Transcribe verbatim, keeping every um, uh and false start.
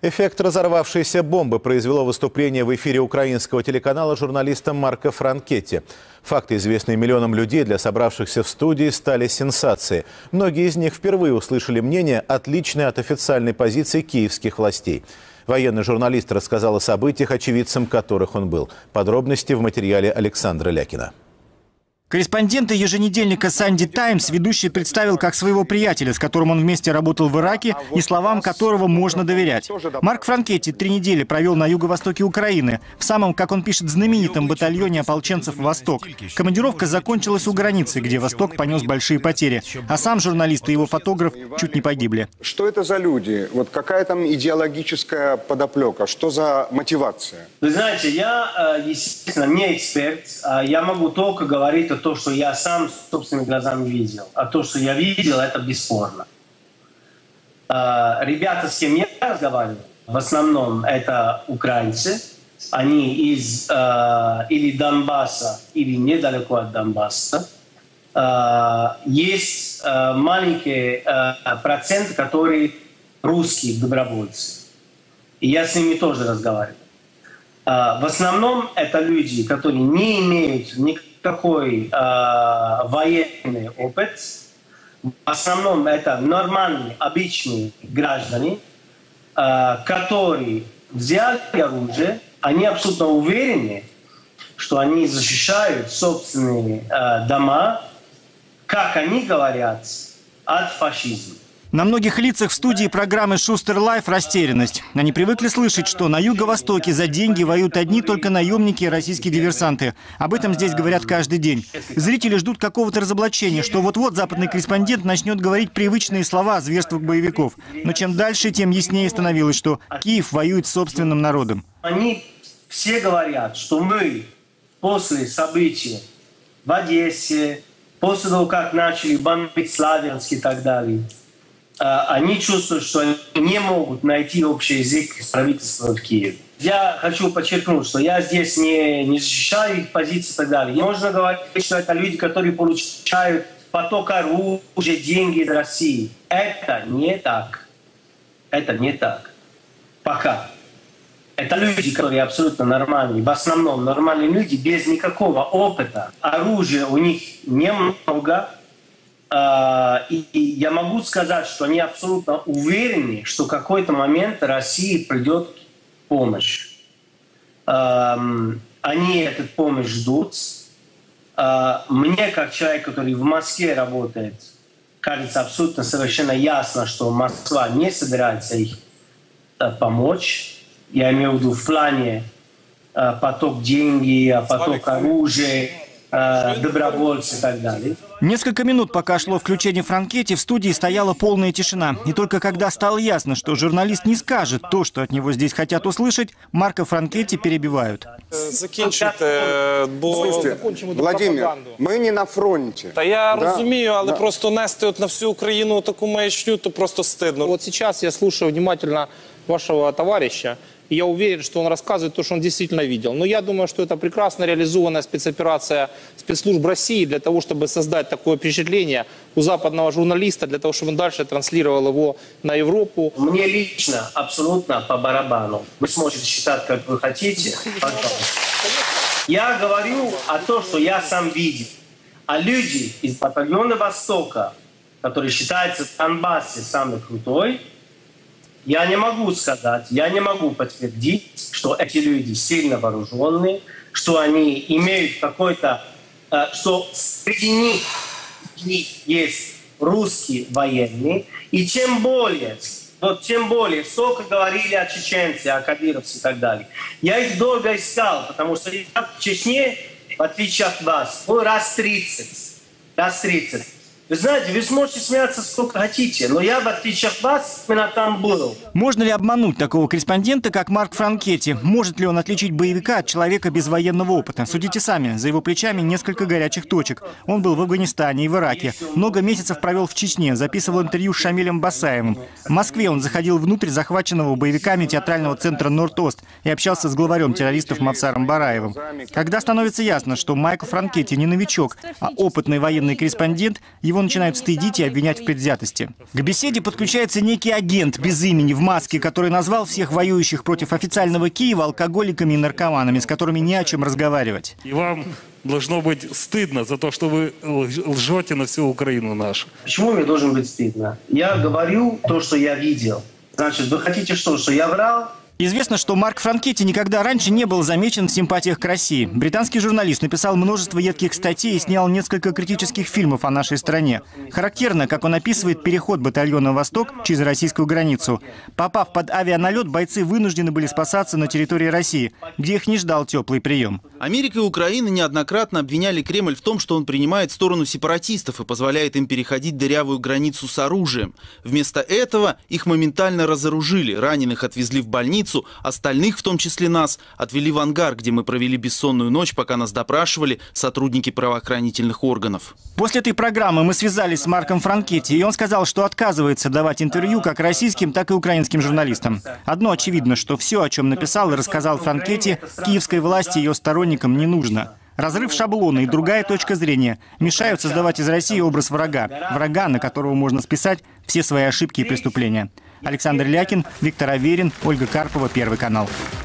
Эффект разорвавшейся бомбы произвело выступление в эфире украинского телеканала журналиста Марко Франкетти. Факты, известные миллионам людей, для собравшихся в студии стали сенсацией. Многие из них впервые услышали мнение, отличное от официальной позиции киевских властей. Военный журналист рассказал о событиях, очевидцем которых он был. Подробности в материале Александра Лякина. Корреспондента еженедельника «Санди Таймс» ведущий представил как своего приятеля, с которым он вместе работал в Ираке и словам которого можно доверять. Марк Франкетти три недели провел на юго-востоке Украины, в самом, как он пишет, знаменитом батальоне ополченцев «Восток». Командировка закончилась у границы, где «Восток» понес большие потери, а сам журналист и его фотограф чуть не погибли. Что это за люди? Вот какая там идеологическая подоплека? Что за мотивация? Вы знаете, я, естественно, не эксперт. Я могу только говорить о то, что я сам собственными глазами видел. А то, что я видел, это бесспорно. Ребята, с кем я разговаривал, в основном это украинцы. Они из или Донбасса, или недалеко от Донбасса. Есть маленький процент, которые русские добровольцы. И я с ними тоже разговаривал. В основном это люди, которые не имеют никакого такой э, военный опыт. В основном это нормальные, обычные граждане, э, которые взяли оружие, они абсолютно уверены, что они защищают собственные э, дома, как они говорят, от фашизма. На многих лицах в студии программы «Шустер Лайф» растерянность. Они привыкли слышать, что на юго-востоке за деньги воюют одни только наемники и российские диверсанты. Об этом здесь говорят каждый день. Зрители ждут какого-то разоблачения, что вот-вот западный корреспондент начнет говорить привычные слова о зверствах боевиков. Но чем дальше, тем яснее становилось, что Киев воюет с собственным народом. Они все говорят, что мы после событий в Одессе, после того, как начали бомбить Славянск и так далее, они чувствуют, что они не могут найти общий язык с правительством в Киеве. Я хочу подчеркнуть, что я здесь не, не защищаю их позиции и так далее. Можно говорить, что это люди, которые получают поток оружия, деньги из России. Это не так. Это не так. Пока. Это люди, которые абсолютно нормальные. В основном нормальные люди без никакого опыта. Оружия у них немного. И я могу сказать, что они абсолютно уверены, что в какой-то момент России придет помощь. Они эту помощь ждут. Мне, как человек, который в Москве работает, кажется абсолютно совершенно ясно, что Москва не собирается их помочь. Я имею в виду в плане поток денег, поток оружия, добровольцы и так далее. Несколько минут, пока шло включение Франкетти, в студии стояла полная тишина. И только когда стало ясно, что журналист не скажет то, что от него здесь хотят услышать, Марко Франкетти перебивают. Закінчуйте, бо... Владимир, ми не на фронті. Та я да? розумію, але да. просто нести от на всю Україну таку маячню, то просто стидно. Вот сейчас я слушаю внимательно вашего товарища, и я уверен, что он рассказывает то, что он действительно видел. Но я думаю, что это прекрасно реализованная спецоперация спецслужб России для того, чтобы создать такое впечатление у западного журналиста, для того, чтобы он дальше транслировал его на Европу. Мне лично абсолютно по барабану. Вы сможете считать, как вы хотите. Пожалуйста. Я говорю о том, что я сам видел. А люди из батальона Востока, которые считаются в Донбассе самый крутой, я не могу сказать, я не могу подтвердить, что эти люди сильно вооруженные, что они имеют какой-то, что среди них, них есть русские военные, и тем более, вот тем более, столько говорили о чеченцах, о кадыровцах и так далее. Я их долго искал, потому что я в Чечне, в отличие от вас, был раз тридцать, раз тридцать. Вы знаете, вы сможете смеяться сколько хотите, но я, в отличие от вас, именно там был. Можно ли обмануть такого корреспондента, как Марк Франкетти? Может ли он отличить боевика от человека без военного опыта? Судите сами. За его плечами несколько горячих точек. Он был в Афганистане и в Ираке. Много месяцев провел в Чечне. Записывал интервью с Шамилем Басаевым. В Москве он заходил внутрь захваченного боевиками театрального центра «Норд-Ост» и общался с главарем террористов Мавсаром Бараевым. Когда становится ясно, что Майкл Франкетти не новичок, а опытный военный корреспондент, его его начинают стыдить и обвинять в предвзятости. К беседе подключается некий агент без имени в маске, который назвал всех воюющих против официального Киева алкоголиками и наркоманами, с которыми не о чем разговаривать. И вам должно быть стыдно за то, что вы лжете на всю Украину нашу. Почему мне должен быть стыдно? Я говорю то, что я видел. Значит, вы хотите что, что я врал? Известно, что Марк Франкетти никогда раньше не был замечен в симпатиях к России. Британский журналист написал множество едких статей и снял несколько критических фильмов о нашей стране. Характерно, как он описывает переход батальона «Восток» через российскую границу. Попав под авианалет, бойцы вынуждены были спасаться на территории России, где их не ждал теплый прием. Америка и Украина неоднократно обвиняли Кремль в том, что он принимает сторону сепаратистов и позволяет им переходить дырявую границу с оружием. Вместо этого их моментально разоружили, раненых отвезли в больницу, остальных, в том числе нас, отвели в ангар, где мы провели бессонную ночь, пока нас допрашивали сотрудники правоохранительных органов. После этой программы мы связались с Марком Франкетти, и он сказал, что отказывается давать интервью как российским, так и украинским журналистам. Одно очевидно, что все, о чем написал и рассказал Франкетти, киевской власти и ее сторонникам не нужно. Разрыв шаблона и другая точка зрения мешают создавать из России образ врага. Врага, на которого можно списать все свои ошибки и преступления. Александр Лякин, Виктор Аверин, Ольга Карпова, Первый канал.